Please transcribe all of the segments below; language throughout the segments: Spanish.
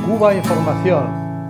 Cuba Información.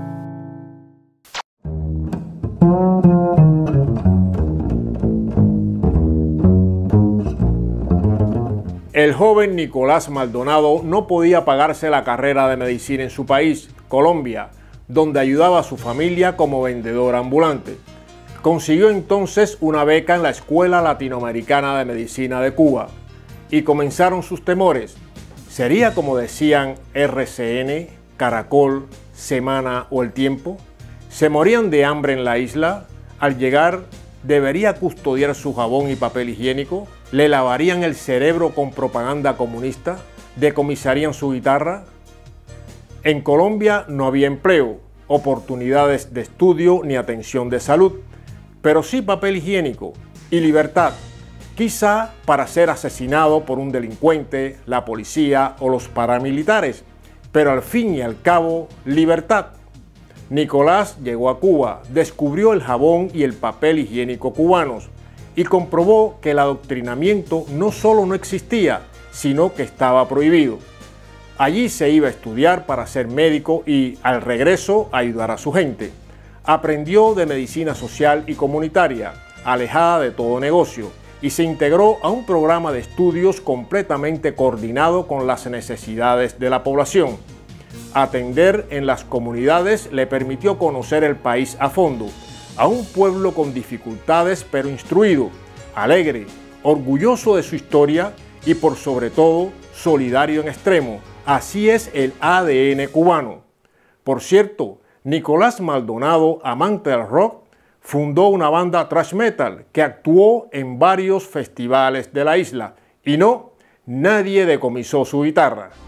El joven Nicolás Maldonado no podía pagarse la carrera de medicina en su país, Colombia, donde ayudaba a su familia como vendedor ambulante. Consiguió entonces una beca en la Escuela Latinoamericana de Medicina de Cuba y comenzaron sus temores. ¿Sería como decían RCN, Caracol, Semana o El Tiempo? ¿Se morían de hambre en la isla? Al llegar, ¿debería custodiar su jabón y papel higiénico? ¿Le lavarían el cerebro con propaganda comunista? ¿Decomisarían su guitarra? En Colombia no había empleo, oportunidades de estudio ni atención de salud, pero sí papel higiénico y libertad, quizá para ser asesinado por un delincuente, la policía o los paramilitares, pero al fin y al cabo, libertad. Nicolás llegó a Cuba, descubrió el jabón y el papel higiénico cubanos y comprobó que el adoctrinamiento no solo no existía, sino que estaba prohibido. Allí se iba a estudiar para ser médico y, al regreso, ayudar a su gente. Aprendió de medicina social y comunitaria, alejada de todo negocio, y se integró a un programa de estudios completamente coordinado con las necesidades de la población. Atender en las comunidades le permitió conocer el país a fondo, a un pueblo con dificultades pero instruido, alegre, orgulloso de su historia y por sobre todo solidario en extremo. Así es el ADN cubano. Por cierto, Nicolás Maldonado, amante del rock, fundó una banda thrash metal que actuó en varios festivales de la isla y no, nadie decomisó su guitarra.